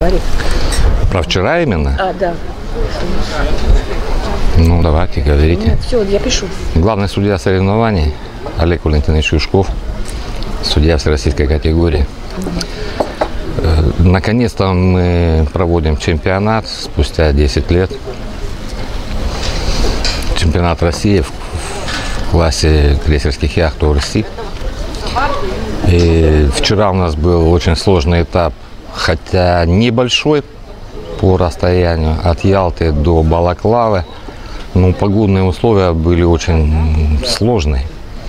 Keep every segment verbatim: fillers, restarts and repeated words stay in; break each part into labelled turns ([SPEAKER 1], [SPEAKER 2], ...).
[SPEAKER 1] Про вчера именно?
[SPEAKER 2] А, да.
[SPEAKER 1] Ну, давайте, говорите.
[SPEAKER 2] Нет, все, я пишу.
[SPEAKER 1] Главный судья соревнований Олег Валентинович Юшков, судья всероссийской категории. Наконец-то мы проводим чемпионат спустя десять лет. Чемпионат России в классе крейсерских яхт ОРСИ. И вчера у нас был очень сложный этап, хотя небольшой по расстоянию от Ялты до Балаклавы. Но погодные условия были очень сложные.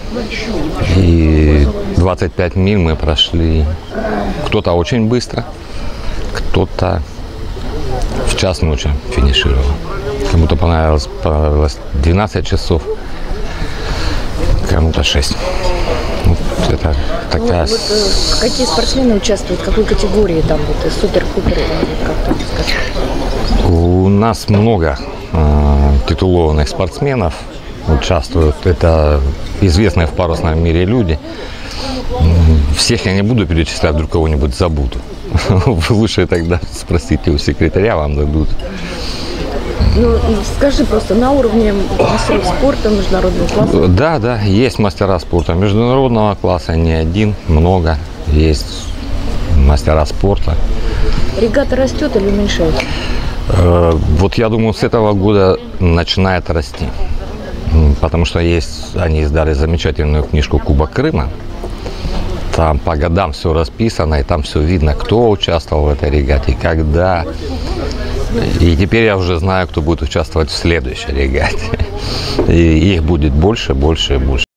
[SPEAKER 1] И двадцать пять миль мы прошли. Кто-то очень быстро, кто-то в час ночи финишировал. Кому-то понравилось, понравилось двенадцать часов, кому-то шесть. Вот это такая...
[SPEAKER 2] Вот, вот, какие спортсмены участвуют, в какой категории там, вот, супер-пупер, как там сказать?
[SPEAKER 1] У нас много э, титулованных спортсменов участвуют. Это известные в парусном мире люди. Всех я не буду перечислять, вдруг кого-нибудь забуду. Вы лучше тогда спросите у секретаря, вам дадут.
[SPEAKER 2] Ну, скажи просто, на уровне мастеров спорта, международного класса?
[SPEAKER 1] Да, да, есть мастера спорта международного класса, не один, много. Есть мастера спорта.
[SPEAKER 2] Регата растет или уменьшается?
[SPEAKER 1] Вот я думаю, с этого года начинает расти. Потому что есть, они издали замечательную книжку «Кубок Крыма». Там по годам все расписано, и там все видно, кто участвовал в этой регате, когда. И теперь я уже знаю, кто будет участвовать в следующей регате. И их будет больше, больше и больше.